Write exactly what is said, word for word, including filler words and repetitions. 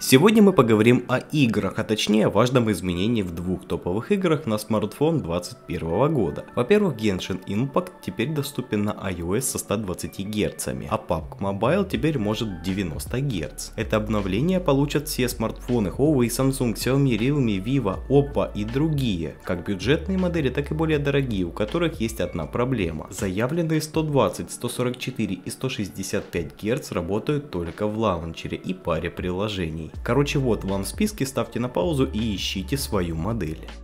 Сегодня мы поговорим о играх, а точнее о важном изменении в двух топовых играх на смартфон двадцать первого года. Во-первых, Genshin Impact теперь доступен на iOS со ста двадцатью герцами, а пабг Mobile теперь может девяносто герц. Это обновление получат все смартфоны Huawei, Samsung, Xiaomi, Realme, Vivo, Oppo и другие, как бюджетные модели, так и более дорогие, у которых есть одна проблема. Заявленные сто двадцать, сто сорок четыре и сто шестьдесят пять герц работают только в лаунчере и паре приложений. Короче, вот вам списки, ставьте на паузу и ищите свою модель.